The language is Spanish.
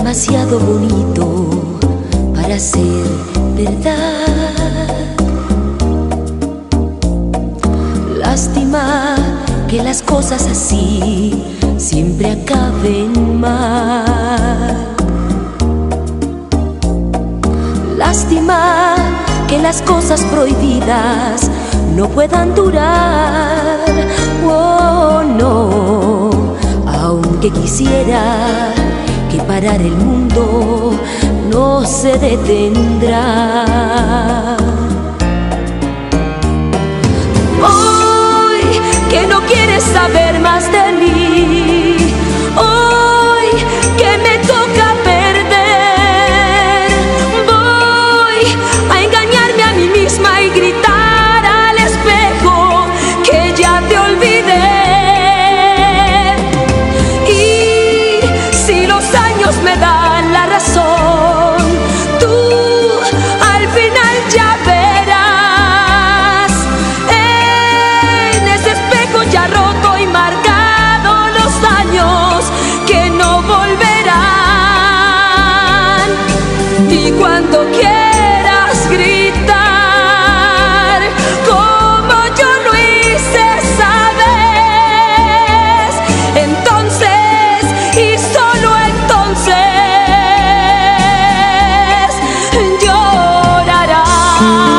demasiado bonito para ser verdad. Lástima que las cosas así siempre acaben mal. Lástima que las cosas prohibidas no puedan durar. Oh, no, aunque quisiera que parar el mundo no se detendrá. Hoy que no quieres saber más de mí, hoy que me toca perder, voy a engañarme a mí misma y gritar al espejo que ya te olvidé. Y si los años me dan la razón, tú al final ya verás en ese espejo ya roto y marcado los años que no volverán. Y cuando quieras gritar como yo lo hice esa vez, entonces y solo entonces llorarás.